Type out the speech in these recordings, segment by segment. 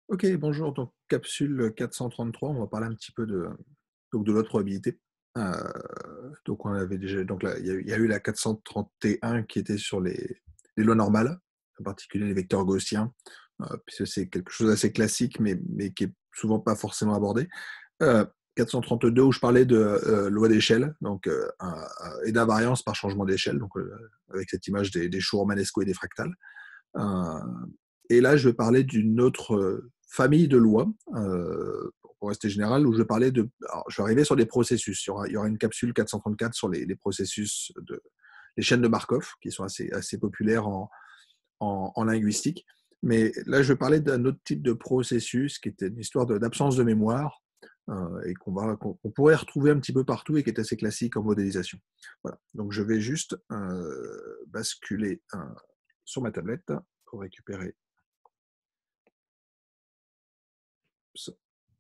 Ok, bonjour. Donc, capsule 433, on va parler un petit peu de l'autre probabilité. Donc, on avait déjà, donc là, il y a eu la 431 qui était sur les lois normales, en particulier les vecteurs gaussiens, puisque c'est quelque chose d'assez classique, mais qui est souvent pas forcément abordé. 432 où je parlais de loi d'échelle, donc et d'invariance par changement d'échelle, donc avec cette image des choux romanesco et des fractales. Euh, et là, je vais parler d'une autre famille de lois, pour rester général, où je vais parler de. Alors, je vais arriver sur des processus. Il y aura une capsule 434 sur les processus les chaînes de Markov, qui sont assez populaires en linguistique. Mais là, je vais parler d'un autre type de processus qui était une histoire d'absence de mémoire et qu'on pourrait retrouver un petit peu partout et qui est assez classique en modélisation. Voilà. Donc, je vais juste basculer sur ma tablette pour récupérer ça.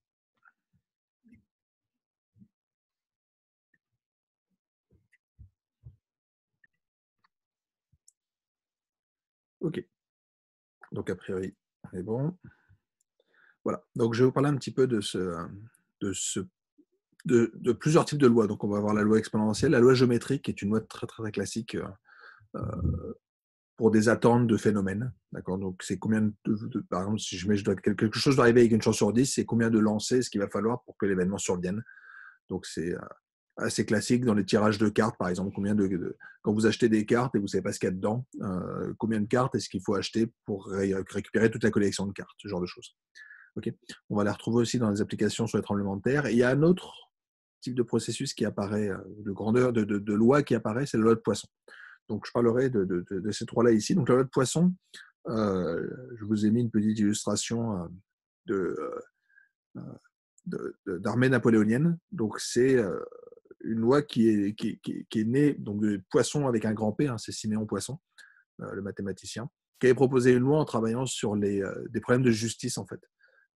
OK. Donc, a priori, on est bon. Voilà. Donc, je vais vous parler un petit peu de, ce, de plusieurs types de lois. Donc, on va avoir la loi exponentielle, la loi géométrique, qui est une loi très, très, très classique pour des attentes de phénomènes. D'accord. Donc, c'est combien par exemple, si je dois, quelque chose doit arriver avec une chance sur 10, c'est combien de lancers ce qu'il va falloir pour que l'événement survienne. Donc, c'est assez classique dans les tirages de cartes, par exemple. Quand vous achetez des cartes et vous ne savez pas ce qu'il y a dedans, combien de cartes est-ce qu'il faut acheter pour récupérer toute la collection de cartes, ce genre de choses. Okay. On va les retrouver aussi dans les applications sur les tremblements de terre. Et il y a un autre type de processus qui apparaît, de grandeur, de loi qui apparaît, c'est la loi de Poisson. Donc, je parlerai de ces trois-là ici. Donc, la loi de Poisson, je vous ai mis une petite illustration de, d'armée napoléonienne. Donc, c'est une loi qui est née donc, de Poisson avec un grand P, hein, c'est Siméon Poisson, le mathématicien, qui avait proposé une loi en travaillant sur des problèmes de justice, en fait.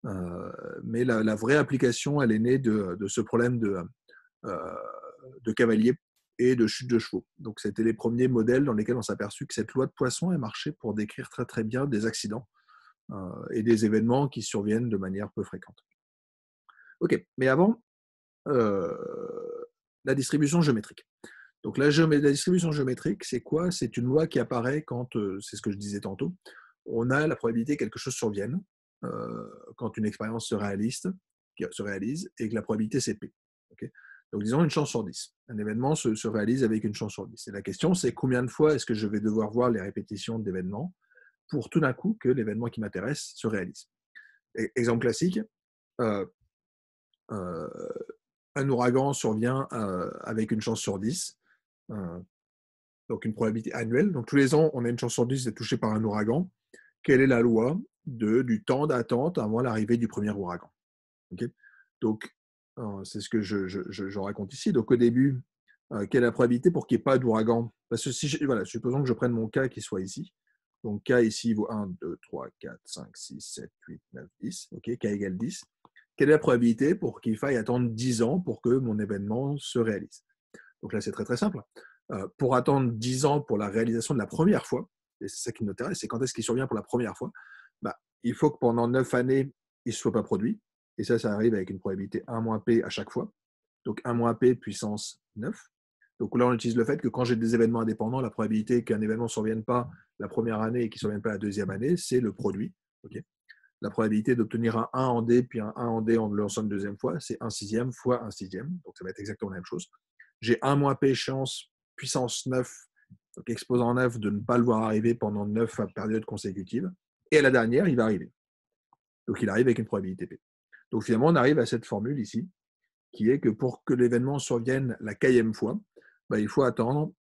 Mais la vraie application, elle est née de ce problème euh, de cavalier et de chute de chevaux. Donc, c'était les premiers modèles dans lesquels on s'est aperçu que cette loi de Poisson, elle marchait pour décrire très très bien des accidents et des événements qui surviennent de manière peu fréquente. Ok, mais avant, euh, la distribution géométrique. Donc la distribution géométrique, c'est quoi? C'est une loi qui apparaît quand, c'est ce que je disais tantôt, on a la probabilité que quelque chose survienne quand une expérience se réalise et que la probabilité c'est P. Okay. Donc disons une chance sur 10. Un événement se réalise avec une chance sur 10. Et la question c'est combien de fois est-ce que je vais devoir voir les répétitions d'événements pour tout d'un coup que l'événement qui m'intéresse se réalise. Exemple classique, euh, euh, un ouragan survient avec une chance sur 10. Euh, donc une probabilité annuelle. Donc tous les ans, on a une chance sur 10 d'être touché par un ouragan. Quelle est la loi du temps d'attente avant l'arrivée du premier ouragan? Okay. Donc, c'est ce que je raconte ici. Donc au début, quelle est la probabilité pour qu'il n'y ait pas d'ouragan? Parce que voilà, supposons que je prenne mon cas qui soit ici. Donc K ici vaut 1, 2, 3, 4, 5, 6, 7, 8, 9, 10. OK, K égale 10. Quelle est la probabilité pour qu'il faille attendre 10 ans pour que mon événement se réalise? Donc là, c'est très très simple. Pour attendre 10 ans pour la réalisation de la première fois, et c'est ça qui nous intéresse, c'est quand est-ce qu'il survient pour la première fois, bah, il faut que pendant 9 années, il ne soit pas produit. Et ça arrive avec une probabilité 1 moins P à chaque fois. Donc 1 moins P puissance 9. Donc là, on utilise le fait que quand j'ai des événements indépendants, la probabilité qu'un événement ne survienne pas la première année et qu'il ne survienne pas la deuxième année, c'est le produit. Okay. La probabilité d'obtenir un 1 en D puis un 1 en D en le lançant une deuxième fois, c'est 1 sixième fois 1 sixième. Donc ça va être exactement la même chose. J'ai 1 moins P chance puissance 9, donc exposant 9, de ne pas le voir arriver pendant 9 périodes consécutives. Et à la dernière, il va arriver. Donc il arrive avec une probabilité P. Donc finalement, on arrive à cette formule ici, qui est que pour que l'événement survienne la quatrième fois, bah, il faut attendre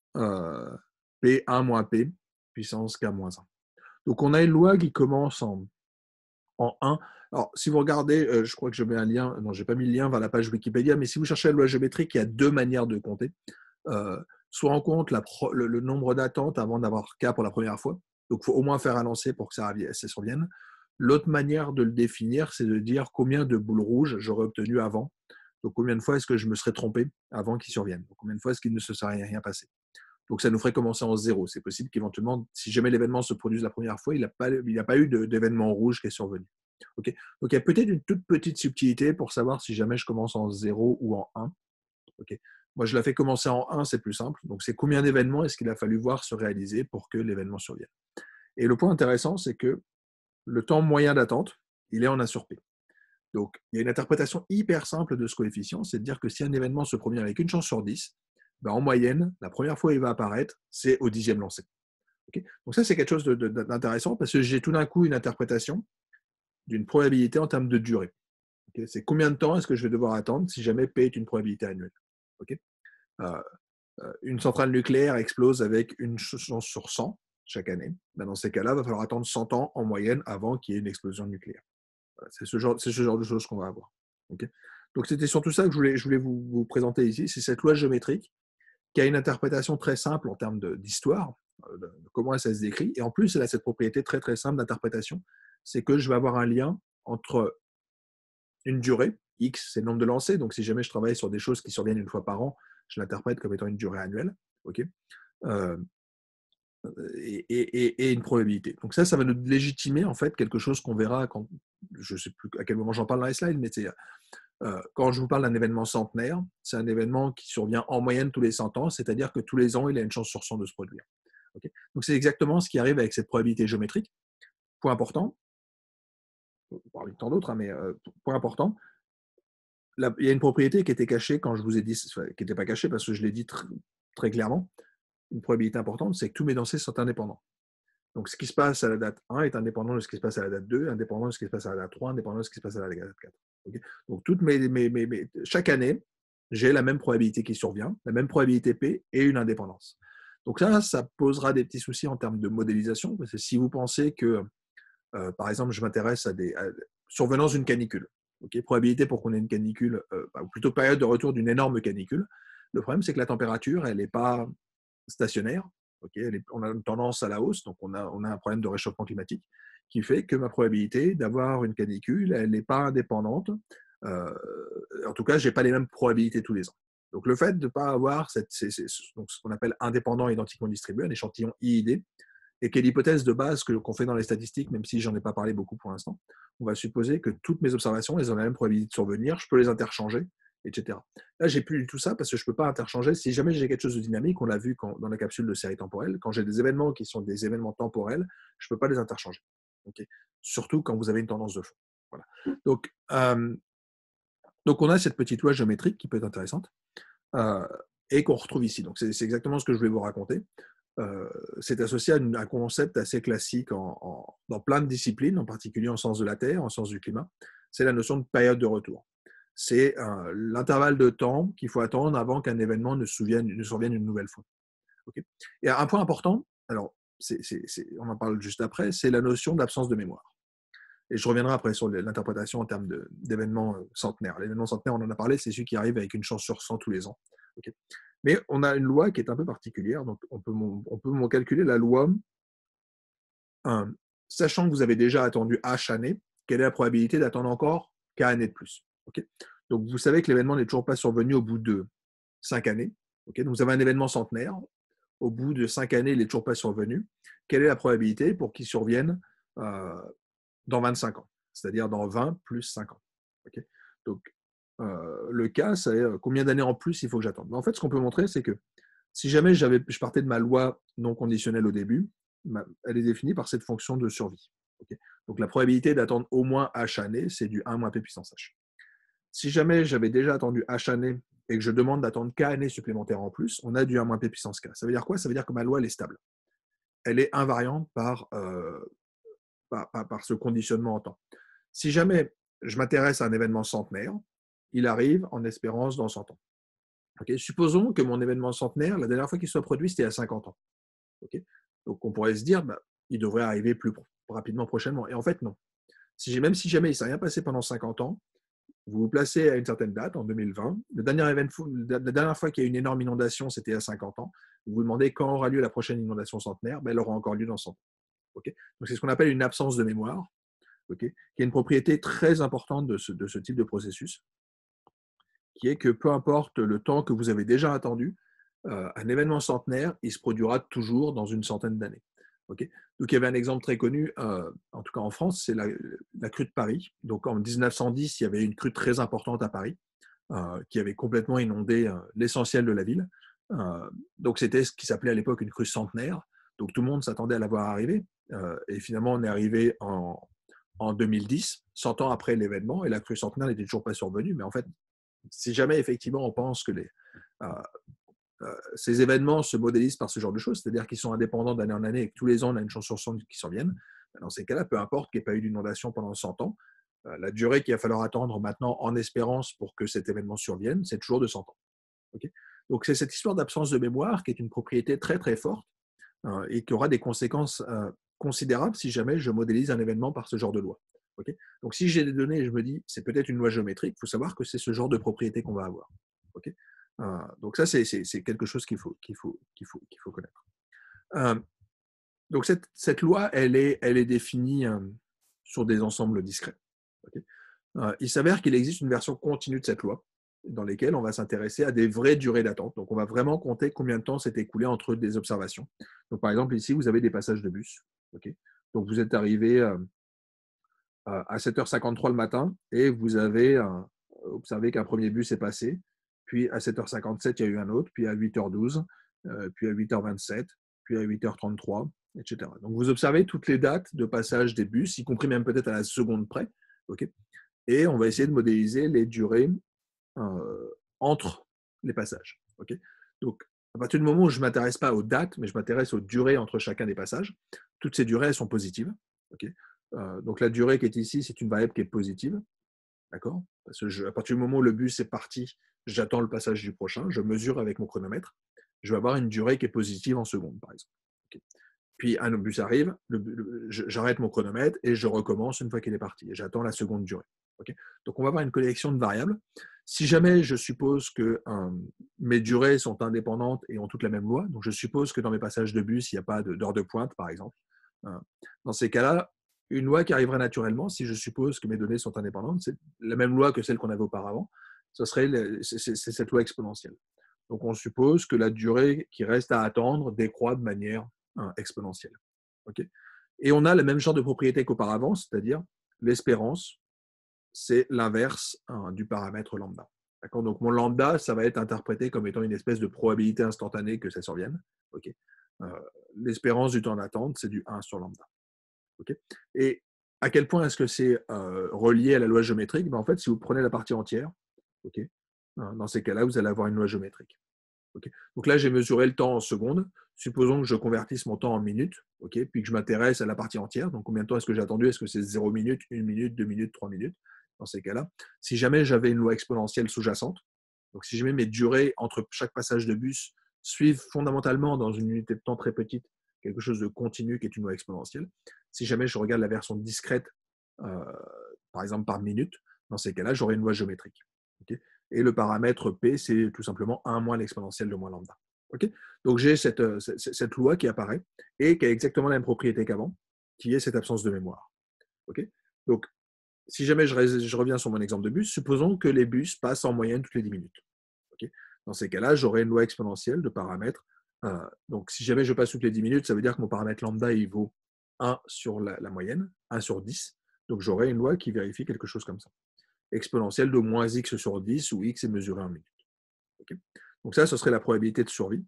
P1 moins P puissance K moins 1. Donc on a une loi qui commence en 1. Alors, si vous regardez, je crois que je mets un lien, non, je n'ai pas mis le lien vers la page Wikipédia, mais si vous cherchez la loi géométrique, il y a deux manières de compter. Soit on compte le nombre d'attentes avant d'avoir K pour la première fois, donc il faut au moins faire un lancer pour que ça survienne. L'autre manière de le définir, c'est de dire combien de boules rouges j'aurais obtenu avant. Donc combien de fois est-ce que je me serais trompé avant qu'il survienne. Donc combien de fois est-ce qu'il ne se serait rien passé. Donc ça nous ferait commencer en zéro. C'est possible qu'éventuellement, si jamais l'événement se produise la première fois, il n'a pas eu d'événement rouge qui est survenu. Ok. Donc, il y a peut-être une toute petite subtilité pour savoir si jamais je commence en 0 ou en 1. Ok. Moi, je la fais commencer en 1, c'est plus simple. Donc, c'est combien d'événements est-ce qu'il a fallu voir se réaliser pour que l'événement survienne. Et le point intéressant, c'est que le temps moyen d'attente, il est en A sur P. Donc, il y a une interprétation hyper simple de ce coefficient, c'est de dire que si un événement se produit avec une chance sur 10, ben en moyenne, la première fois où il va apparaître, c'est au 10e lancé. Okay. Donc ça, c'est quelque chose d'intéressant parce que j'ai tout d'un coup une interprétation d'une probabilité en termes de durée. Okay. C'est combien de temps est-ce que je vais devoir attendre si jamais P est une probabilité annuelle. Okay. Une centrale nucléaire explose avec une chance sur 100 chaque année. Ben dans ces cas-là, il va falloir attendre 100 ans en moyenne avant qu'il y ait une explosion nucléaire. Voilà, c'est ce genre de choses qu'on va avoir. Okay. Donc c'était surtout ça que je voulais vous présenter ici, c'est cette loi géométrique qui a une interprétation très simple en termes d'histoire, de comment ça se décrit. Et en plus, elle a cette propriété très très simple d'interprétation, c'est que je vais avoir un lien entre une durée, X, c'est le nombre de lancers, donc si jamais je travaille sur des choses qui surviennent une fois par an, je l'interprète comme étant une durée annuelle, okay, euh, et une probabilité. Donc ça va nous légitimer en fait quelque chose qu'on verra quand, je ne sais plus à quel moment j'en parle dans les slides, mais c'est quand je vous parle d'un événement centenaire, c'est un événement qui survient en moyenne tous les 100 ans, c'est-à-dire que tous les ans, il a une chance sur 100 de se produire. Okay. Donc c'est exactement ce qui arrive avec cette probabilité géométrique. Point important, on peut parler de tant d'autres, hein, mais point important, il y a une propriété qui était cachée quand je vous ai dit, qui n'était pas cachée parce que je l'ai dit très clairement, une probabilité importante, c'est que tous mes lancers sont indépendants. Donc, ce qui se passe à la date 1 est indépendant de ce qui se passe à la date 2, indépendant de ce qui se passe à la date 3, indépendant de ce qui se passe à la date 4. Okay. Donc, chaque année, j'ai la même probabilité qui survient, la même probabilité P et une indépendance. Donc ça posera des petits soucis en termes de modélisation, parce que si vous pensez que, par exemple, je m'intéresse à survenance d'une canicule, okay, probabilité pour qu'on ait une canicule, ou plutôt période de retour d'une énorme canicule, le problème, c'est que la température, elle n'est pas stationnaire. Okay, on a une tendance à la hausse, donc on a un problème de réchauffement climatique qui fait que ma probabilité d'avoir une canicule, elle n'est pas indépendante. En tout cas, je n'ai pas les mêmes probabilités tous les ans. Donc le fait de ne pas avoir donc ce qu'on appelle indépendant identiquement distribué, un échantillon IID, et qui est l'hypothèse de base qu'on fait dans les statistiques, même si j'en ai pas parlé beaucoup pour l'instant, on va supposer que toutes mes observations, elles ont la même probabilité de survenir, je peux les interchanger, etc. Là, j'ai plus du tout ça parce que je ne peux pas interchanger. Si jamais j'ai quelque chose de dynamique, on l'a vu dans la capsule de série temporelle, quand j'ai des événements qui sont des événements temporels, je ne peux pas les interchanger. Okay. Surtout quand vous avez une tendance de fond. Voilà. Donc, on a cette petite loi géométrique qui peut être intéressante et qu'on retrouve ici. Donc, c'est exactement ce que je vais vous raconter. C'est associé à un concept assez classique dans plein de disciplines, en particulier en sciences de la Terre, en sciences du climat. C'est la notion de période de retour. C'est l'intervalle de temps qu'il faut attendre avant qu'un événement ne survienne une nouvelle fois. Okay. Et un point important, alors on en parle juste après, c'est la notion d'absence de mémoire. Et je reviendrai après sur l'interprétation en termes d'événements centenaires. L'événement centenaire, on en a parlé, c'est celui qui arrive avec une chance sur 100 tous les ans. Okay. Mais on a une loi qui est un peu particulière, donc on peut calculer la loi, sachant que vous avez déjà attendu H années, quelle est la probabilité d'attendre encore K années de plus. Okay. Donc vous savez que l'événement n'est toujours pas survenu au bout de 5 années. Okay. Donc vous avez un événement centenaire, au bout de 5 années, il n'est toujours pas survenu. Quelle est la probabilité pour qu'il survienne dans 25 ans, c'est-à-dire dans 20 plus 5 ans. Okay. Donc, le cas, c'est combien d'années en plus il faut que j'attende. Mais en fait, ce qu'on peut montrer, c'est que si jamais je partais de ma loi non conditionnelle au début, elle est définie par cette fonction de survie. Okay. Donc, la probabilité d'attendre au moins H années, c'est du 1 moins P puissance H. Si jamais j'avais déjà attendu H années et que je demande d'attendre K années supplémentaires en plus, on a du 1 moins P puissance K. Ça veut dire quoi? Ça veut dire que ma loi, elle est stable. Elle est invariante par ce conditionnement en temps. Si jamais je m'intéresse à un événement centenaire, il arrive en espérance dans 100 ans. Okay. Supposons que mon événement centenaire, la dernière fois qu'il soit produit, c'était à 50 ans. Okay. Donc on pourrait se dire, il devrait arriver plus rapidement prochainement. Et en fait, non. Même si jamais il ne s'est rien passé pendant 50 ans, vous vous placez à une certaine date, en 2020. La dernière fois qu'il y a eu une énorme inondation, c'était à 50 ans. Vous vous demandez quand aura lieu la prochaine inondation centenaire, elle aura encore lieu dans 100 ans. Okay. Donc c'est ce qu'on appelle une absence de mémoire. Okay, qui est une propriété très importante de ce type de processus, qui est que peu importe le temps que vous avez déjà attendu, un événement centenaire, il se produira toujours dans une centaine d'années. Ok. Donc, il y avait un exemple très connu, en tout cas en France, c'est la crue de Paris. Donc, en 1910, il y avait une crue très importante à Paris qui avait complètement inondé l'essentiel de la ville. Euh, donc, c'était ce qui s'appelait à l'époque une crue centenaire. Donc, tout le monde s'attendait à la voir arriver. Et finalement, on est arrivé en 2010, 100 ans après l'événement, et la crue centenaire n'était toujours pas survenue. Mais en fait, si jamais effectivement on pense que euh, ces événements se modélisent par ce genre de choses, c'est-à-dire qu'ils sont indépendants d'année en année et que tous les ans on a une chance sur 100 qui s'en viennent, dans ces cas-là, peu importe qu'il n'y ait pas eu d'inondation pendant 100 ans, la durée qu'il va falloir attendre maintenant en espérance pour que cet événement survienne, c'est toujours de 100 ans. Okay. Donc c'est cette histoire d'absence de mémoire qui est une propriété très très forte et qui aura des conséquences considérables si jamais je modélise un événement par ce genre de loi. Okay. Donc si j'ai des données et je me dis c'est peut-être une loi géométrique, il faut savoir que c'est ce genre de propriété qu'on va avoir. Okay. Donc ça c'est quelque chose qu'il faut connaître. Donc cette loi elle est définie sur des ensembles discrets. Okay. Il s'avère qu'il existe une version continue de cette loi dans lesquelles on va s'intéresser à des vraies durées d'attente. Donc, on va vraiment compter combien de temps s'est écoulé entre des observations. Donc, par exemple, ici, vous avez des passages de bus. Okay. Donc, vous êtes arrivé à 7h53 le matin et vous avez observé qu'un premier bus est passé. Puis, à 7h57, il y a eu un autre. Puis, à 8h12, puis à 8h27, puis à 8h33, etc. Donc, vous observez toutes les dates de passage des bus, y compris même peut-être à la seconde près. Okay. Et on va essayer de modéliser les durées entre les passages. Okay. Donc, à partir du moment où je ne m'intéresse pas aux dates, mais je m'intéresse aux durées entre chacun des passages, toutes ces durées elles sont positives. Okay. Donc, la durée qui est ici, c'est une variable qui est positive. D'accord. Parce que à partir du moment où le bus est parti, j'attends le passage du prochain, je mesure avec mon chronomètre. Je vais avoir une durée qui est positive en secondes, par exemple. Okay. Puis un bus arrive, j'arrête mon chronomètre et je recommence une fois qu'il est parti. Et j'attends la seconde durée. Okay. Donc on va avoir une collection de variables. Si jamais je suppose que mes durées sont indépendantes et ont toutes la même loi, donc je suppose que dans mes passages de bus, il n'y a pas d'heure de pointe, par exemple. Dans ces cas-là, une loi qui arriverait naturellement, si je suppose que mes données sont indépendantes, c'est la même loi que celle qu'on avait auparavant, c'est cette loi exponentielle. Donc on suppose que la durée qui reste à attendre décroît de manière exponentielle. Okay. Et on a le même genre de propriété qu'auparavant, c'est-à-dire l'espérance, c'est l'inverse du paramètre lambda. Donc mon lambda, ça va être interprété comme étant une espèce de probabilité instantanée que ça survienne. Okay. L'espérance du temps d'attente, c'est du 1 sur lambda. Okay. Et à quel point est-ce que c'est relié à la loi géométrique? En fait, si vous prenez la partie entière, okay, dans ces cas-là, vous allez avoir une loi géométrique. Okay. Donc là, j'ai mesuré le temps en secondes. Supposons que je convertisse mon temps en minutes, okay, puis que je m'intéresse à la partie entière. Donc, combien de temps est-ce que j'ai attendu? Est-ce que c'est 0 minutes, 1 minute, 2 minutes, 3 minutes? Dans ces cas-là, si jamais j'avais une loi exponentielle sous-jacente, donc si jamais mes durées entre chaque passage de bus suivent fondamentalement dans une unité de temps très petite quelque chose de continu qui est une loi exponentielle, si jamais je regarde la version discrète, par exemple par minute, dans ces cas-là, j'aurai une loi géométrique. Okay. Et le paramètre P, c'est tout simplement 1 moins l'exponentielle de moins lambda. Okay. Donc j'ai cette loi qui apparaît et qui a exactement la même propriété qu'avant, qui est cette absence de mémoire. Okay. Donc, si jamais je reviens sur mon exemple de bus, supposons que les bus passent en moyenne toutes les 10 minutes. Okay. Dans ces cas-là, j'aurai une loi exponentielle de paramètres. Donc, si jamais je passe toutes les 10 minutes, ça veut dire que mon paramètre lambda, il vaut 1 sur la moyenne, 1 sur 10. Donc, j'aurai une loi qui vérifie quelque chose comme ça. Exponentielle de moins x sur 10, où x est mesuré en minutes. Okay. Donc ça, ce serait la probabilité de survie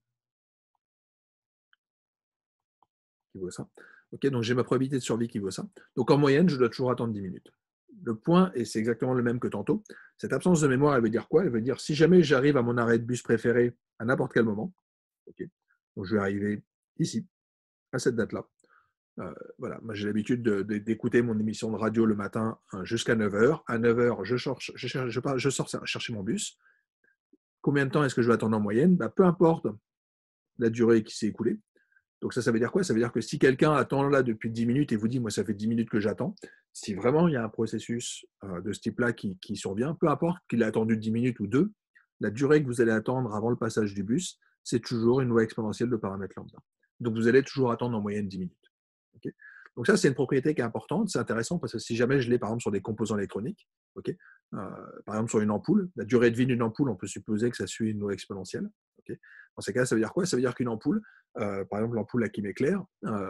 qui vaut ça. Okay, donc j'ai ma probabilité de survie qui vaut ça. Donc en moyenne, je dois toujours attendre 10 minutes. Le point, et c'est exactement le même que tantôt, cette absence de mémoire, elle veut dire quoi? Elle veut dire si jamais j'arrive à mon arrêt de bus préféré à n'importe quel moment, okay, donc je vais arriver ici, à cette date-là. Voilà, moi j'ai l'habitude d'écouter mon émission de radio le matin jusqu'à 9h. À 9h, je sors chercher mon bus. Combien de temps est-ce que je vais attendre en moyenne? Peu importe la durée qui s'est écoulée. Donc ça veut dire quoi? Ça veut dire que si quelqu'un attend là depuis 10 minutes et vous dit, moi ça fait 10 minutes que j'attends, si vraiment il y a un processus de ce type-là qui survient, peu importe qu'il ait attendu 10 minutes ou 2, la durée que vous allez attendre avant le passage du bus, c'est toujours une loi exponentielle de paramètre lambda. Donc vous allez toujours attendre en moyenne 10 minutes. Okay. Donc ça, c'est une propriété qui est importante, c'est intéressant parce que si jamais je l'ai par exemple sur des composants électroniques, okay, par exemple sur une ampoule, la durée de vie d'une ampoule, on peut supposer que ça suit une loi exponentielle. Okay, dans ces cas, ça veut dire quoi? Ça veut dire qu'une ampoule, par exemple l'ampoule là qui m'éclaire,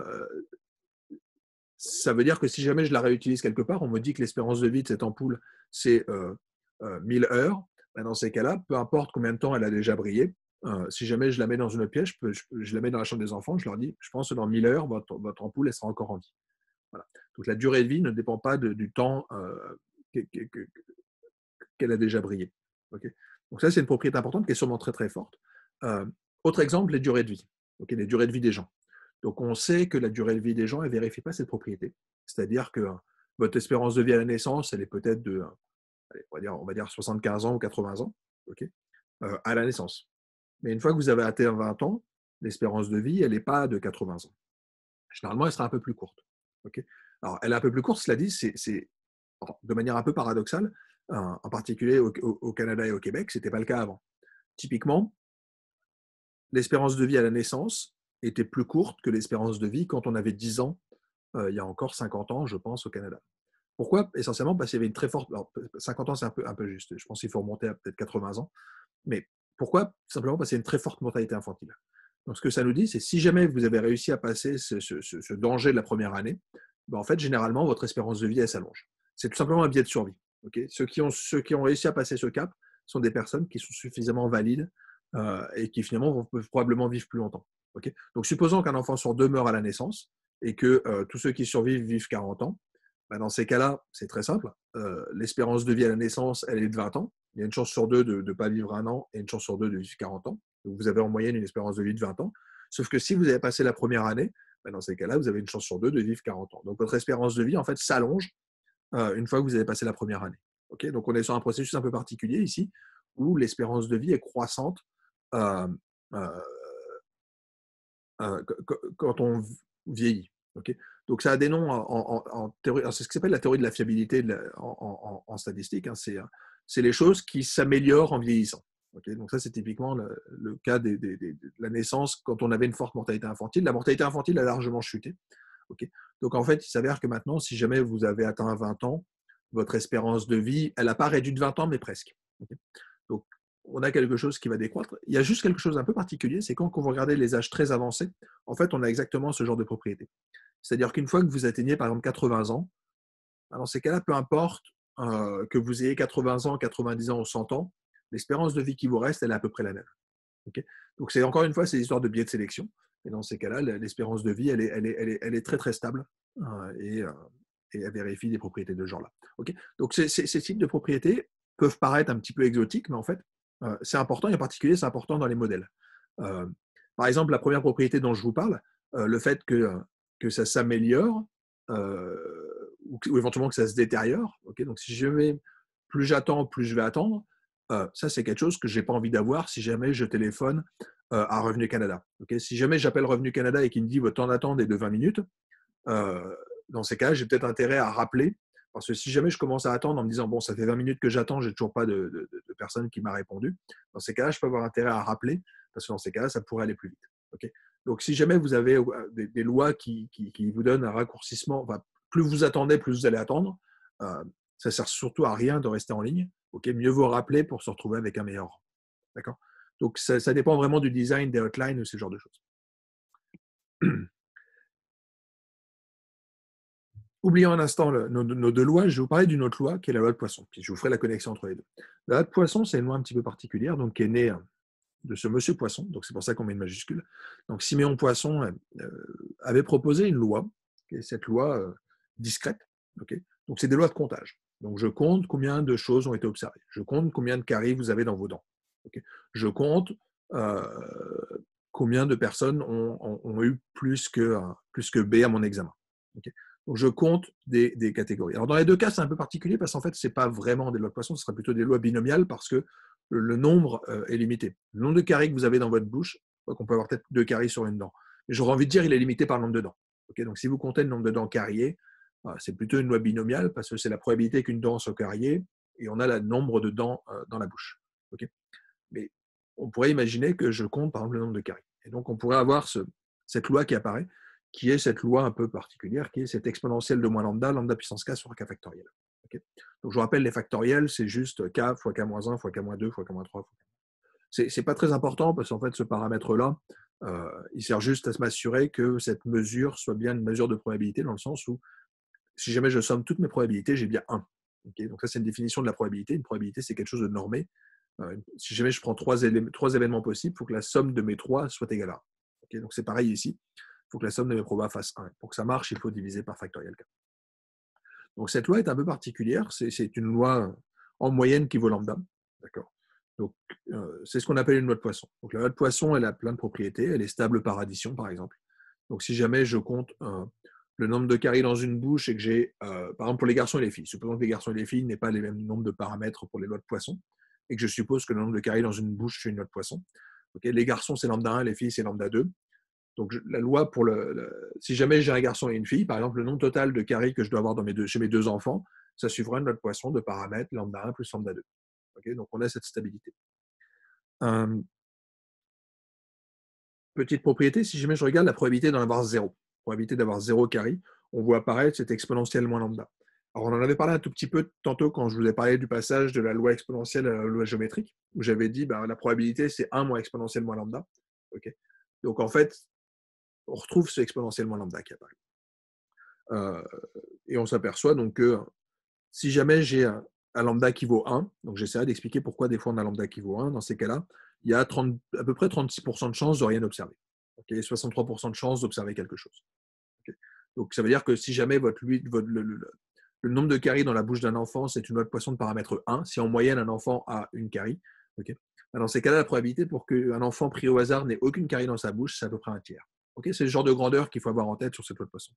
ça veut dire que si jamais je la réutilise quelque part, on me dit que l'espérance de vie de cette ampoule, c'est 1000 heures. Ben, dans ces cas-là, peu importe combien de temps elle a déjà brillé, si jamais je la mets dans une autre pièce, je la mets dans la chambre des enfants, je leur dis, je pense que dans 1000 heures, votre ampoule, elle sera encore en vie. Voilà. Donc la durée de vie ne dépend pas du temps qu'elle a déjà brillé. Okay, donc ça, c'est une propriété importante qui est sûrement très très forte. Euh, Autre exemple, les durées de vie. Okay, les durées de vie des gens. Donc on sait que la durée de vie des gens, elle ne vérifie pas cette propriété. C'est-à-dire que votre espérance de vie à la naissance, elle est peut-être de, allez, on va dire 75 ans ou 80 ans, okay, à la naissance. Mais une fois que vous avez atteint 20 ans, l'espérance de vie, elle n'est pas de 80 ans. Généralement, elle sera un peu plus courte. Okay, alors, elle est un peu plus courte, cela dit, c'est de manière un peu paradoxale, en particulier au Canada et au Québec, ce n'était pas le cas avant. Typiquement, l'espérance de vie à la naissance était plus courte que l'espérance de vie quand on avait 10 ans, il y a encore 50 ans, je pense, au Canada. Pourquoi? Essentiellement parce qu'il y avait une très forte. Alors, 50 ans, c'est un peu juste. Je pense qu'il faut remonter à peut-être 80 ans. Mais pourquoi? Simplement parce qu'il y a une très forte mortalité infantile. Donc, ce que ça nous dit, c'est si jamais vous avez réussi à passer ce danger de la première année, ben, en fait, généralement, votre espérance de vie, elle s'allonge. C'est tout simplement un biais de survie. Okay, ceux qui ont réussi à passer ce cap sont des personnes qui sont suffisamment valides et qui finalement peuvent probablement vivre plus longtemps. Okay, donc, supposons qu'un enfant sur deux meurt à la naissance et que tous ceux qui survivent vivent 40 ans. Ben, dans ces cas-là, c'est très simple. L'espérance de vie à la naissance, elle est de 20 ans. Il y a une chance sur deux de ne pas vivre un an et une chance sur deux de vivre 40 ans. Donc, vous avez en moyenne une espérance de vie de 20 ans. Sauf que si vous avez passé la première année, ben, dans ces cas-là, vous avez une chance sur deux de vivre 40 ans. Donc, votre espérance de vie, en fait, s'allonge une fois que vous avez passé la première année. Okay, donc, on est sur un processus un peu particulier ici, où l'espérance de vie est croissante euh, euh, quand on vieillit. Okay, donc, ça a des noms en théorie. C'est ce qui s'appelle la théorie de la fiabilité en statistique. Hein, c'est les choses qui s'améliorent en vieillissant. Okay, donc ça, c'est typiquement le cas de la naissance quand on avait une forte mortalité infantile. La mortalité infantile a largement chuté. Okay, donc en fait, il s'avère que maintenant, si jamais vous avez atteint 20 ans, votre espérance de vie, elle n'a pas réduit de 20 ans, mais presque. Okay, donc on a quelque chose qui va décroître. Il y a juste quelque chose d'un peu particulier, c'est quand vous regardez les âges très avancés, en fait, on a exactement ce genre de propriété. C'est-à-dire qu'une fois que vous atteignez, par exemple, 80 ans, dans ces cas-là, peu importe que vous ayez 80 ans, 90 ans ou 100 ans, l'espérance de vie qui vous reste, elle est à peu près la même. Okay, donc, c'est encore une fois, c'est l'histoire de biais de sélection. Et dans ces cas-là, l'espérance de vie, elle est très, très stable et elle vérifie des propriétés de ce genre-là. Okay, donc, ces types de propriétés peuvent paraître un petit peu exotiques, mais en fait, c'est important, et en particulier, c'est important dans les modèles. Euh, Par exemple, la première propriété dont je vous parle, le fait que ça s'améliore ou éventuellement que ça se détériore. Okay, donc, si je vais, plus j'attends, plus je vais attendre. Ça, c'est quelque chose que je n'ai pas envie d'avoir si jamais je téléphone à Revenu Canada. Okay, si jamais j'appelle Revenu Canada et qu'il me dit votre temps d'attente est de 20 minutes, dans ces cas, j'ai peut-être intérêt à rappeler. Parce que si jamais je commence à attendre en me disant bon, ça fait 20 minutes que j'attends, j'ai toujours pas de personne qui m'a répondu, dans ces cas-là, je peux avoir intérêt à rappeler, parce que dans ces cas-là, ça pourrait aller plus vite. Okay, donc, si jamais vous avez des lois qui vous donnent un raccourcissement, enfin, plus vous attendez, plus vous allez attendre, ça sert surtout à rien de rester en ligne. Okay, mieux vaut rappeler pour se retrouver avec un meilleur rang. D'accord, donc, ça dépend vraiment du design des hotlines ou ce genre de choses. Oublions un instant nos deux lois, je vais vous parler d'une autre loi qui est la loi de Poisson, puis je vous ferai la connexion entre les deux. La loi de Poisson, c'est une loi un petit peu particulière, donc qui est née de ce monsieur Poisson, donc c'est pour ça qu'on met une majuscule. Donc Siméon Poisson avait proposé une loi, qui est cette loi discrète. Okay, donc c'est des lois de comptage. Donc je compte combien de choses ont été observées. Je compte combien de caries vous avez dans vos dents. Okay, je compte euh, combien de personnes ont eu plus que B à mon examen. Okay, donc je compte des catégories. Alors dans les deux cas, c'est un peu particulier parce qu'en fait, ce n'est pas vraiment des lois de Poisson, ce sera plutôt des lois binomiales parce que le nombre est limité. Le nombre de caries que vous avez dans votre bouche, on peut avoir peut-être 2 caries sur une dent. Mais j'aurais envie de dire il est limité par le nombre de dents. Okay, donc si vous comptez le nombre de dents cariées, c'est plutôt une loi binomiale parce que c'est la probabilité qu'une dent soit cariée et on a le nombre de dents dans la bouche. Okay, mais on pourrait imaginer que je compte par exemple le nombre de caries. Et donc on pourrait avoir cette loi qui apparaît, qui est cette loi un peu particulière, qui est cette exponentielle de moins lambda, lambda puissance k sur k factoriel. Okay, donc je vous rappelle, les factoriels, c'est juste k fois k-1 fois k-2 fois k-3. C'est pas très important parce qu'en fait, ce paramètre-là, il sert juste à m'assurer que cette mesure soit bien une mesure de probabilité, dans le sens où si jamais je somme toutes mes probabilités, j'ai bien 1. Ok, donc ça, c'est une définition de la probabilité. Une probabilité, c'est quelque chose de normé. Si jamais je prends trois événements possibles, il faut que la somme de mes trois soit égale à 1. Ok, donc c'est pareil ici. Il faut que la somme de mes probas fasse 1. Pour que ça marche, il faut diviser par factoriel k. Donc cette loi est un peu particulière. C'est une loi en moyenne qui vaut lambda. D'accord. Donc c'est ce qu'on appelle une loi de Poisson. Donc la loi de Poisson, elle a plein de propriétés. Elle est stable par addition, par exemple. Donc si jamais je compte le nombre de caries dans une bouche et que j'ai, par exemple pour les garçons et les filles, supposons que les garçons et les filles n'aient pas les mêmes nombres de paramètres pour les lois de Poisson, et que je suppose que le nombre de caries dans une bouche, c'est une loi de Poisson. Okay, les garçons, c'est lambda 1, les filles, c'est lambda 2. Donc la loi pour si jamais j'ai un garçon et une fille, par exemple, le nombre total de caries que je dois avoir chez mes deux enfants, ça suivra une loi de Poisson de paramètres lambda 1 plus lambda 2. Okay, donc on a cette stabilité. Petite propriété, si jamais je regarde la probabilité d'en avoir 0, probabilité d'avoir 0 caries, on voit apparaître cette exponentielle moins lambda. Alors on en avait parlé un tout petit peu tantôt quand je vous ai parlé du passage de la loi exponentielle à la loi géométrique, où j'avais dit la probabilité c'est 1 moins exponentielle moins lambda. Okay, donc en fait, on retrouve ce exponentielle moins lambda qui apparaît. Et on s'aperçoit donc que si jamais j'ai un lambda qui vaut 1, donc j'essaierai d'expliquer pourquoi des fois on a un lambda qui vaut 1, dans ces cas-là, il y a à peu près 36% de chances de rien observer. Okay, 63% de chances d'observer quelque chose. Okay, donc ça veut dire que si jamais le nombre de caries dans la bouche d'un enfant, c'est une loi de Poisson de paramètre 1, si en moyenne un enfant a une carie, okay, dans ces cas-là, la probabilité pour qu'un enfant pris au hasard n'ait aucune carie dans sa bouche, c'est à peu près un tiers. Okay, c'est le genre de grandeur qu'il faut avoir en tête sur cette loi de Poisson.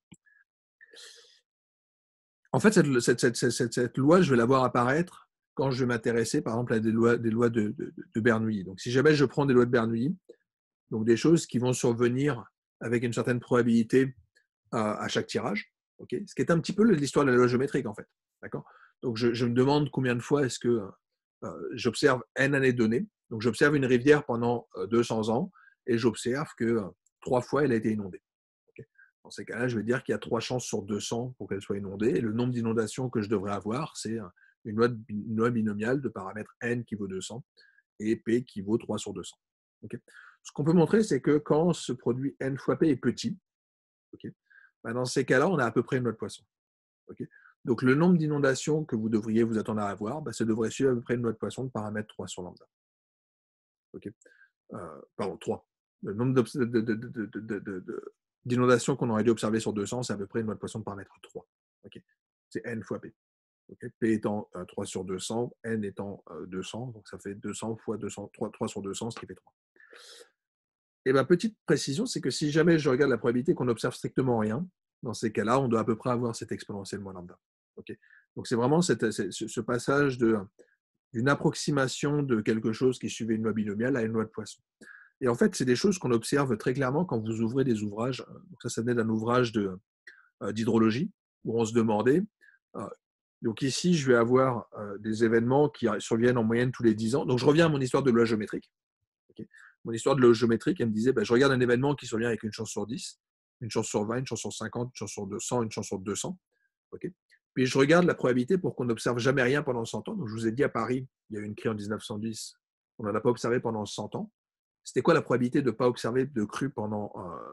En fait, cette loi, je vais la voir apparaître quand je vais m'intéresser, par exemple, à des lois de Bernoulli. Donc, si jamais je prends des lois de Bernoulli, donc des choses qui vont survenir avec une certaine probabilité à chaque tirage, okay, ce qui est un petit peu l'histoire de la loi géométrique, en fait. D'accord. Donc, je me demande combien de fois est-ce que j'observe n années données. Donc, j'observe une rivière pendant 200 ans et j'observe que 3 fois elle a été inondée. Okay. Dans ces cas-là, je vais dire qu'il y a 3 chances sur 200 pour qu'elle soit inondée. Et le nombre d'inondations que je devrais avoir, c'est une loi binomiale de paramètre n qui vaut 200 et p qui vaut 3 sur 200. Okay. Ce qu'on peut montrer, c'est que quand ce produit n fois p est petit, okay, dans ces cas-là, on a à peu près une loi de Poisson. Okay. Donc le nombre d'inondations que vous devriez vous attendre à avoir, ça devrait suivre à peu près une loi de Poisson de paramètre 3 sur lambda. Okay. Pardon, 3. Le nombre d'inondations qu'on aurait dû observer sur 200, c'est à peu près une loi de Poisson de paramètre 3. Okay. C'est n fois p. Okay. P étant 3 sur 200, n étant 200, donc ça fait 200 fois 200, 3 sur 200, ce qui fait 3. Et ma petite précision, c'est que si jamais je regarde la probabilité qu'on observe strictement rien, dans ces cas-là, on doit à peu près avoir cette exponentielle moins lambda. Okay. Donc c'est vraiment ce passage d'une approximation de quelque chose qui suivait une loi binomiale à une loi de Poisson. Et en fait, c'est des choses qu'on observe très clairement quand vous ouvrez des ouvrages. Donc ça venait d'un ouvrage d'hydrologie où on se demandait. Donc ici, je vais avoir des événements qui surviennent en moyenne tous les 10 ans. Donc je reviens à mon histoire de loi géométrique. Okay. Mon histoire de loi géométrique, elle me disait, je regarde un événement qui survient avec une chance sur 10, une chance sur 20, une chance sur 50, une chance sur 200, une chance sur 200. Okay. Puis je regarde la probabilité pour qu'on n'observe jamais rien pendant 100 ans. Donc je vous ai dit à Paris, il y a eu une crue en 1910, on n'en a pas observé pendant 100 ans. C'était quoi la probabilité de ne pas observer de crue pendant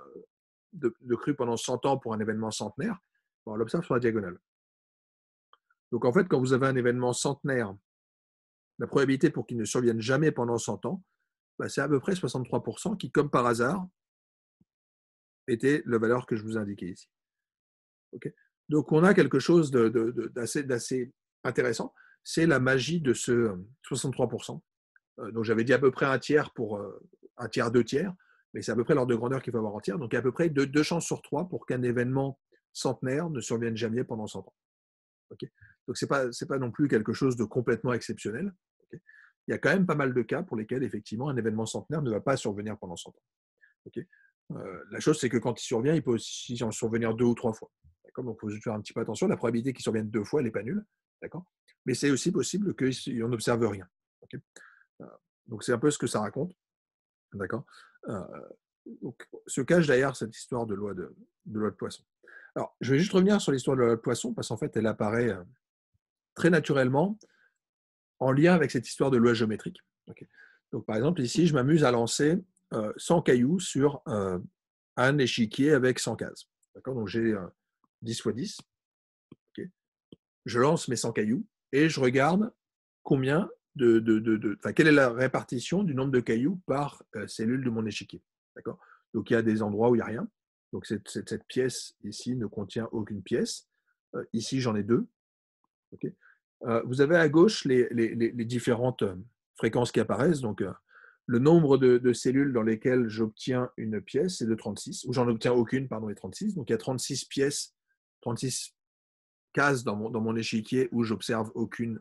100 ans pour un événement centenaire? On l'observe sur la diagonale. Donc en fait, quand vous avez un événement centenaire, la probabilité pour qu'il ne survienne jamais pendant 100 ans, c'est à peu près 63% qui, comme par hasard, était la valeur que je vous ai indiquée ici. Okay. Donc on a quelque chose d'assez intéressant, c'est la magie de ce 63%. Donc j'avais dit à peu près un tiers pour un tiers, 2 tiers, mais c'est à peu près l'ordre de grandeur qu'il faut avoir en tiers. Donc il y a à peu près 2 chances sur 3 pour qu'un événement centenaire ne survienne jamais pendant 100 ans. Okay. Donc ce n'est pas non plus quelque chose de complètement exceptionnel. Okay. Il y a quand même pas mal de cas pour lesquels effectivement un événement centenaire ne va pas survenir pendant 100 ans. Okay. La chose, c'est que quand il survient, il peut aussi en survenir 2 ou 3 fois. Donc il faut juste faire un petit peu attention. La probabilité qu'il survienne 2 fois, elle n'est pas nulle. Mais c'est aussi possible qu'on n'observe rien. Okay. Donc c'est un peu ce que ça raconte. D'accord. Donc se cache derrière cette histoire de loi de Poisson. Alors, je vais juste revenir sur l'histoire de la loi de Poisson parce qu'en fait, elle apparaît très naturellement en lien avec cette histoire de loi géométrique. Okay. Donc, par exemple, ici, je m'amuse à lancer 100 cailloux sur un échiquier avec 100 cases. D'accord? Donc, j'ai 10 x 10. Okay. Je lance mes 100 cailloux et je regarde combien quelle est la répartition du nombre de cailloux par cellule de mon échiquier. D'accord? Donc, il y a des endroits où il n'y a rien. Donc, cette pièce ici ne contient aucune pièce. Ici, j'en ai deux. Okay. Vous avez à gauche les différentes fréquences qui apparaissent. Donc, le nombre de cellules dans lesquelles j'obtiens une pièce, c'est de 36, ou j'en obtiens aucune, pardon, est 36. Donc, il y a 36 pièces, 36 cases dans mon échiquier où j'observe aucune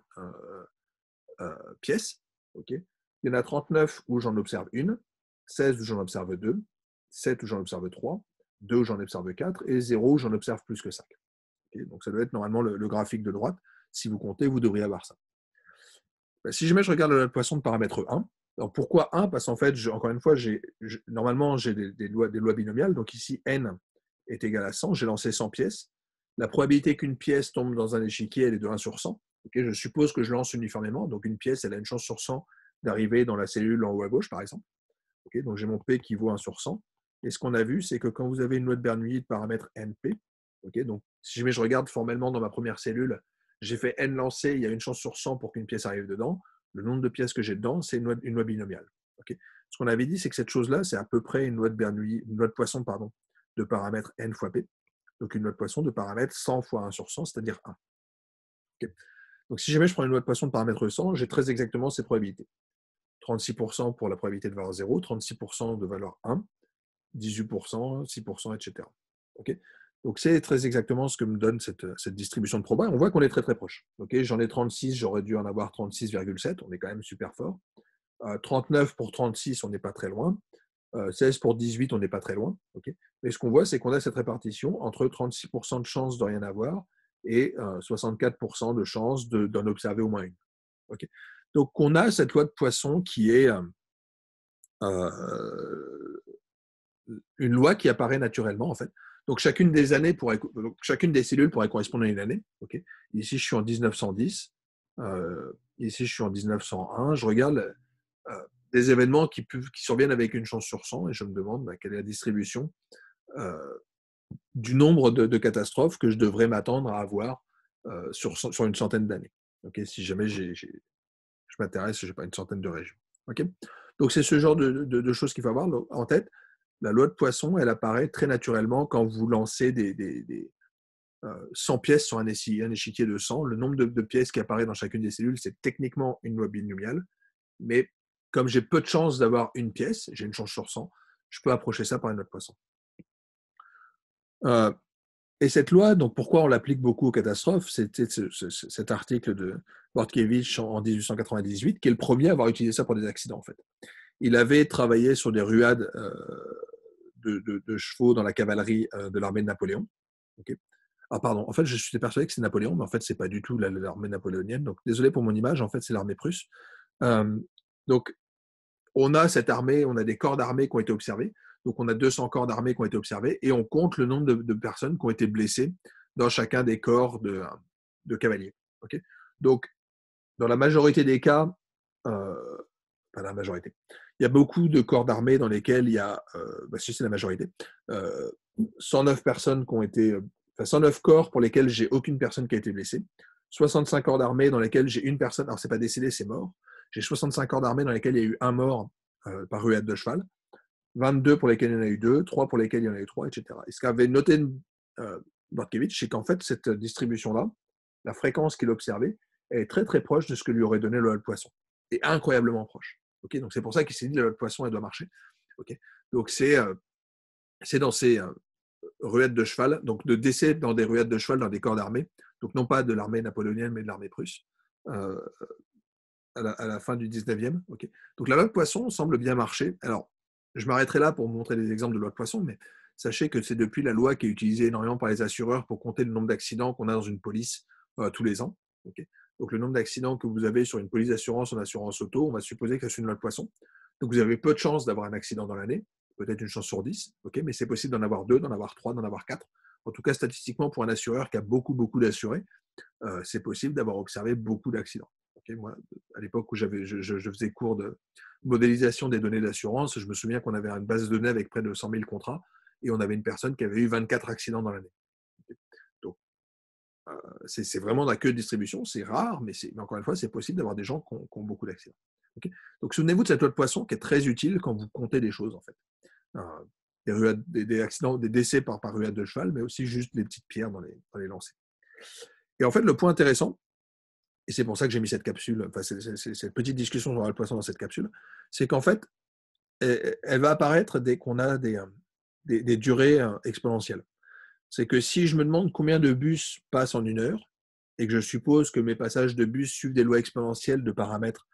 pièce. Okay. Il y en a 39 où j'en observe une, 16 où j'en observe deux, 7 où j'en observe 3, 2 où j'en observe 4 et 0 où j'en observe plus que 5. Okay. Donc, ça doit être normalement le graphique de droite. Si vous comptez, vous devriez avoir ça. Si jamais je regarde la loi de Poisson de paramètre 1, alors pourquoi 1? Parce qu'en fait, encore une fois, normalement, j'ai des lois binomiales. Donc ici, n est égal à 100. J'ai lancé 100 pièces. La probabilité qu'une pièce tombe dans un échiquier, elle est de 1 sur 100. Okay, je suppose que je lance uniformément. Donc une pièce, elle a une chance sur 100 d'arriver dans la cellule en haut à gauche, par exemple. Okay, donc j'ai mon P qui vaut 1 sur 100. Et ce qu'on a vu, c'est que quand vous avez une loi de Bernoulli de paramètre NP, okay, donc si jamais je regarde formellement dans ma première cellule, j'ai fait n lancers, il y a une chance sur 100 pour qu'une pièce arrive dedans. Le nombre de pièces que j'ai dedans, c'est une loi binomiale. Okay. Ce qu'on avait dit, c'est que cette chose-là, c'est à peu près une loi de Bernoulli, une loi de Poisson, pardon, de paramètre n fois p. Donc une loi de Poisson de paramètre 100 fois 1 sur 100, c'est-à-dire 1. Okay. Donc si jamais je prends une loi de Poisson de paramètre 100, j'ai très exactement ces probabilités. 36% pour la probabilité de valeur 0, 36% de valeur 1, 18%, 6%, etc. Okay. Donc, c'est très exactement ce que me donne cette distribution de proba. On voit qu'on est très, très proche. Okay. J'en ai 36, j'aurais dû en avoir 36,7. On est quand même super fort. 39 pour 36, on n'est pas très loin. 16 pour 18, on n'est pas très loin. Okay. Mais ce qu'on voit, c'est qu'on a cette répartition entre 36% de chance de rien avoir et 64% de chance d'en observer au moins une. Okay. Donc, on a cette loi de Poisson qui est une loi qui apparaît naturellement, en fait. Donc, chacune des cellules pourrait correspondre à une année. Okay. Ici, je suis en 1910. Ici, je suis en 1901. Je regarde des événements qui surviennent avec une chance sur 100 et je me demande quelle est la distribution du nombre de catastrophes que je devrais m'attendre à avoir sur une centaine d'années. Okay. Si jamais je m'intéresse, je n'ai pas une centaine de régions. Okay. Donc, c'est ce genre de choses qu'il faut avoir en tête. La loi de Poisson, elle apparaît très naturellement quand vous lancez des 100 pièces sur un échiquier de 100. Le nombre de pièces qui apparaît dans chacune des cellules, c'est techniquement une loi binomiale. Mais comme j'ai peu de chances d'avoir une pièce, j'ai une chance sur 100, je peux approcher ça par une loi de Poisson. Et cette loi, donc pourquoi on l'applique beaucoup aux catastrophes, c'était cet article de Bortkiewicz en 1898, qui est le premier à avoir utilisé ça pour des accidents, en fait. Il avait travaillé sur des ruades de chevaux dans la cavalerie de l'armée de Napoléon. Okay. Ah pardon, en fait, je suis persuadé que c'est Napoléon, mais en fait, c'est pas du tout l'armée napoléonienne. Donc, désolé pour mon image, en fait, c'est l'armée prusse. Donc, on a cette armée, on a des corps d'armée qui ont été observés. Donc, on a 200 corps d'armée qui ont été observés et on compte le nombre de personnes qui ont été blessées dans chacun des corps de cavaliers. Okay. Donc, dans la majorité des cas, pas la majorité, il y a beaucoup de corps d'armée dans lesquels il y a, si c'est la majorité, 109 personnes qui ont été, 109 corps pour lesquels j'ai aucune personne qui a été blessée, 65 corps d'armée dans lesquels j'ai une personne, alors c'est pas décédé, c'est mort, j'ai 65 corps d'armée dans lesquels il y a eu un mort par ruade de cheval, 22 pour lesquels il y en a eu 2, 3 pour lesquels il y en a eu 3, etc. Et ce qu'avait noté Bortkiewicz, c'est qu'en fait, cette distribution-là, la fréquence qu'il observait, est très très proche de ce que lui aurait donné le loi de Poisson. Et incroyablement proche. Okay, donc c'est pour ça qu'il s'est dit la loi de Poisson, elle doit marcher. Okay, donc c'est dans ces ruettes de cheval, donc de décès dans des ruettes de cheval dans des corps d'armée, donc non pas de l'armée napoléonienne, mais de l'armée prusse, à la fin du 19e. Okay. Donc la loi de Poisson semble bien marcher. Alors, je m'arrêterai là pour vous montrer des exemples de loi de Poisson, mais sachez que c'est depuis la loi qui est utilisée énormément par les assureurs pour compter le nombre d'accidents qu'on a dans une police tous les ans. Okay. Donc le nombre d'accidents que vous avez sur une police d'assurance en assurance auto, on va supposer que c'est une loi de Poisson. Donc vous avez peu de chances d'avoir un accident dans l'année, peut-être une chance sur 10, okay, mais c'est possible d'en avoir 2, d'en avoir 3, d'en avoir 4. En tout cas, statistiquement, pour un assureur qui a beaucoup d'assurés, c'est possible d'avoir observé beaucoup d'accidents. Okay, moi, à l'époque où je faisais cours de modélisation des données d'assurance, je me souviens qu'on avait une base de données avec près de 100 000 contrats et on avait une personne qui avait eu 24 accidents dans l'année. Okay. Donc, c'est vraiment la queue de distribution, c'est rare, mais encore une fois, c'est possible d'avoir des gens qui ont beaucoup d'accidents. Okay. Donc, souvenez-vous de cette loi de Poisson qui est très utile quand vous comptez des choses, en fait. Des accidents, des décès par ruade de cheval, mais aussi juste des petites pierres dans les lancers. Et en fait, le point intéressant, et c'est pour ça que j'ai mis cette capsule, enfin, cette petite discussion sur la loi de Poisson dans cette capsule, c'est qu'en fait, elle va apparaître dès qu'on a des durées exponentielles. C'est que si je me demande combien de bus passent en 1 heure, et que je suppose que mes passages de bus suivent des lois exponentielles de paramètres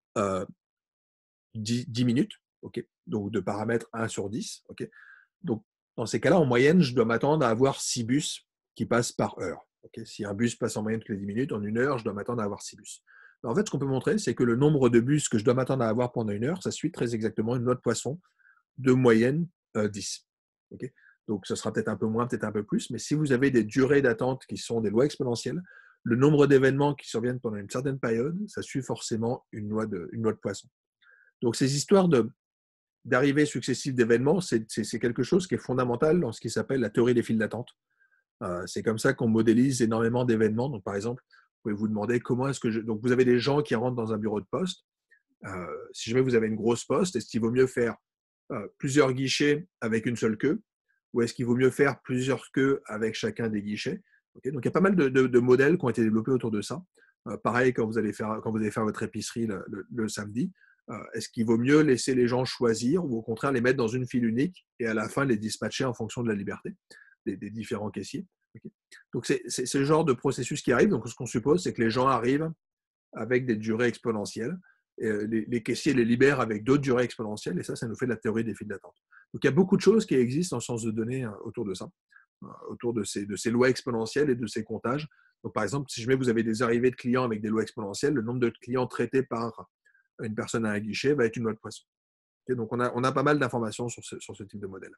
10 minutes, okay, donc de paramètres 1 sur 10, okay, donc dans ces cas-là, en moyenne, je dois m'attendre à avoir 6 bus qui passent par heure. Okay, si un bus passe en moyenne toutes les 10 minutes, en 1 heure, je dois m'attendre à avoir 6 bus. Mais en fait, ce qu'on peut montrer, c'est que le nombre de bus que je dois m'attendre à avoir pendant 1 heure, ça suit très exactement une loi de Poisson de moyenne 10. Okay, donc, ce sera peut-être un peu moins, peut-être un peu plus, mais si vous avez des durées d'attente qui sont des lois exponentielles, le nombre d'événements qui surviennent pendant une certaine période, ça suit forcément une loi de Poisson. Donc, ces histoires d'arrivées successives d'événements, c'est quelque chose qui est fondamental dans ce qui s'appelle la théorie des files d'attente. C'est comme ça qu'on modélise énormément d'événements. Donc, par exemple, vous pouvez vous demander comment est-ce que Donc, vous avez des gens qui rentrent dans un bureau de poste. Si jamais vous avez une grosse poste, est-ce qu'il vaut mieux faire plusieurs guichets avec une seule queue ou est-ce qu'il vaut mieux faire plusieurs queues avec chacun des guichets? Okay, donc, il y a pas mal de modèles qui ont été développés autour de ça. Pareil, quand vous allez faire votre épicerie le samedi, est-ce qu'il vaut mieux laisser les gens choisir ou au contraire les mettre dans une file unique et à la fin les dispatcher en fonction de la liberté des différents caissiers? Okay. Donc, c'est ce genre de processus qui arrive. Donc, ce qu'on suppose, c'est que les gens arrivent avec des durées exponentielles. Et les caissiers les libèrent avec d'autres durées exponentielles et ça nous fait de la théorie des files d'attente. Donc, il y a beaucoup de choses qui existent en sciences de données autour de ça, autour de ces lois exponentielles et de ces comptages. Donc, par exemple, si jamais vous avez des arrivées de clients avec des lois exponentielles, le nombre de clients traités par une personne à un guichet va être une loi de Poisson. Okay, donc, on a pas mal d'informations sur ce type de modèle.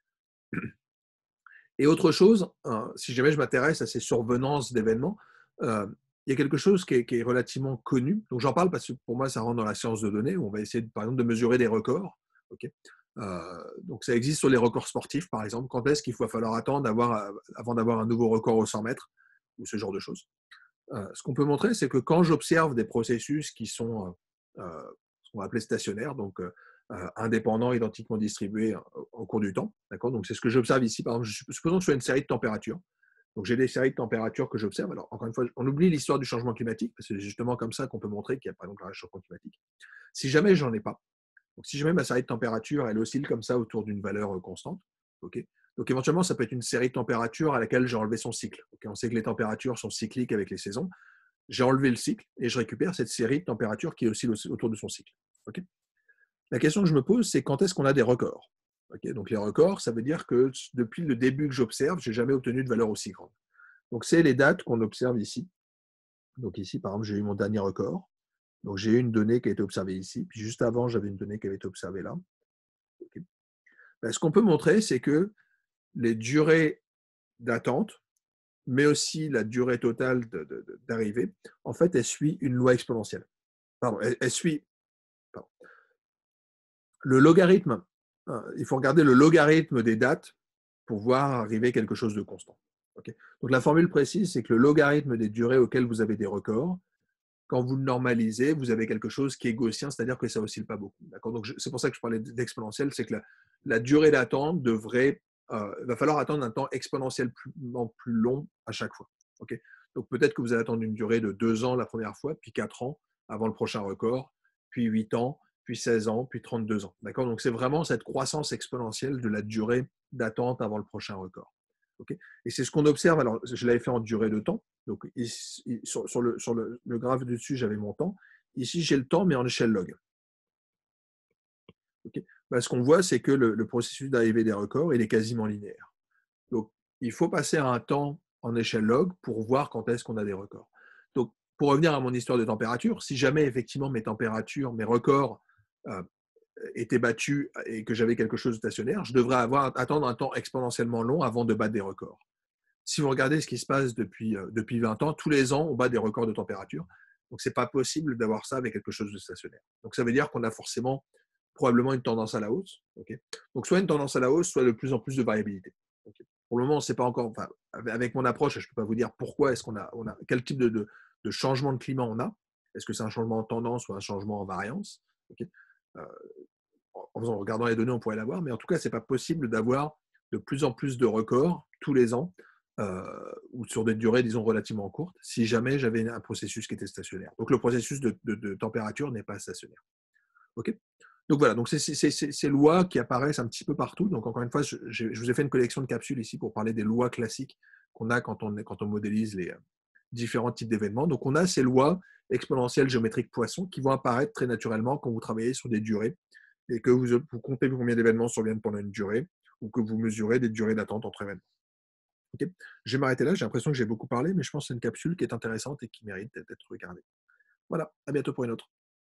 Et autre chose, si jamais je m'intéresse à ces survenances d'événements, il y a quelque chose qui est relativement connu. Donc, j'en parle parce que pour moi, ça rentre dans la science de données où on va essayer, par exemple, de mesurer des records. Okay, donc, ça existe sur les records sportifs, par exemple. Quand est-ce qu'il va falloir attendre avant d'avoir un nouveau record au 100 mètres ou ce genre de choses. Ce qu'on peut montrer, c'est que quand j'observe des processus qui sont ce qu'on va appeler stationnaires, donc indépendants, identiquement distribués au cours du temps. Donc, c'est ce que j'observe ici. Par exemple, supposons que je fais une série de températures. Donc, j'ai des séries de températures que j'observe. Alors, encore une fois, on oublie l'histoire du changement climatique, parce que c'est justement comme ça qu'on peut montrer qu'il y a, par exemple, un changement climatique. Si jamais j'en ai pas, donc si jamais ma série de températures, elle oscille comme ça autour d'une valeur constante, okay, donc éventuellement, ça peut être une série de températures à laquelle j'ai enlevé son cycle. Okay, on sait que les températures sont cycliques avec les saisons. J'ai enlevé le cycle et je récupère cette série de températures qui oscille autour de son cycle. Okay. La question que je me pose, c'est quand est-ce qu'on a des records? Okay, donc les records, ça veut dire que depuis le début que j'observe, je n'ai jamais obtenu de valeur aussi grande. Donc, c'est les dates qu'on observe ici. Donc ici, par exemple, j'ai eu mon dernier record. Donc, j'ai eu une donnée qui a été observée ici. Puis juste avant, j'avais une donnée qui avait été observée là. Okay. Ben, ce qu'on peut montrer, c'est que les durées d'attente, mais aussi la durée totale d'arrivée, en fait, elle suit une loi exponentielle. Pardon, elle suit pardon, le logarithme. Il faut regarder le logarithme des dates pour voir arriver quelque chose de constant. Okay, donc la formule précise, c'est que le logarithme des durées auxquelles vous avez des records, quand vous le normalisez, vous avez quelque chose qui est gaussien, c'est-à-dire que ça oscille pas beaucoup. Donc c'est pour ça que je parlais d'exponentielle, c'est que la durée d'attente va falloir attendre un temps exponentiellement plus long à chaque fois. Okay, donc peut-être que vous allez attendre une durée de 2 ans la première fois, puis 4 ans avant le prochain record, puis 8 ans, puis 16 ans, puis 32 ans. Donc c'est vraiment cette croissance exponentielle de la durée d'attente avant le prochain record. Okay, et c'est ce qu'on observe. Alors, je l'avais fait en durée de temps. Donc, ici, sur le graphe dessus, j'avais mon temps. Ici, j'ai le temps, mais en échelle log. Okay, ben, ce qu'on voit, c'est que le processus d'arrivée des records, il est quasiment linéaire. Donc, il faut passer à un temps en échelle log pour voir quand est-ce qu'on a des records. Donc, pour revenir à mon histoire de température, si jamais effectivement mes records étaient battus et que j'avais quelque chose de stationnaire, je devrais attendre un temps exponentiellement long avant de battre des records. Si vous regardez ce qui se passe depuis 20 ans, tous les ans, on bat des records de température. Donc, ce n'est pas possible d'avoir ça avec quelque chose de stationnaire. Donc, ça veut dire qu'on a forcément probablement une tendance à la hausse. Ok. Donc, soit une tendance à la hausse, soit de plus en plus de variabilité. Ok. Pour le moment, on ne sait pas encore, enfin, avec mon approche, je ne peux pas vous dire pourquoi est-ce qu'on a quel type de changement de climat on a. Est-ce que c'est un changement en tendance ou un changement en variance? Ok. Euh, en regardant les données, on pourrait l'avoir, mais en tout cas, ce n'est pas possible d'avoir de plus en plus de records tous les ans ou sur des durées, disons, relativement courtes, si jamais j'avais un processus qui était stationnaire. Donc, le processus de température n'est pas stationnaire. OK. Donc voilà, donc c'est ces lois qui apparaissent un petit peu partout. Donc encore une fois, je vous ai fait une collection de capsules ici pour parler des lois classiques qu'on a quand on modélise les différents types d'événements. Donc on a ces lois exponentielles géométriques Poisson qui vont apparaître très naturellement quand vous travaillez sur des durées et que vous comptez combien d'événements surviennent pendant une durée ou que vous mesurez des durées d'attente entre événements. Ok. Je vais m'arrêter là, j'ai l'impression que j'ai beaucoup parlé, mais je pense que c'est une capsule qui est intéressante et qui mérite d'être regardée. Voilà, à bientôt pour une autre.